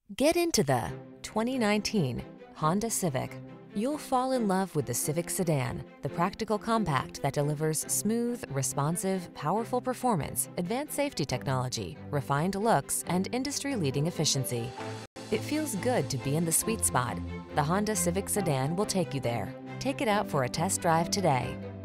Get into the 2019 Honda Civic. You'll fall in love with the Civic sedan, the practical compact that delivers smooth, responsive, powerful performance, advanced safety technology, refined looks, and industry-leading efficiency. It feels good to be in the sweet spot. The Honda Civic sedan will take you there. Take it out for a test drive today.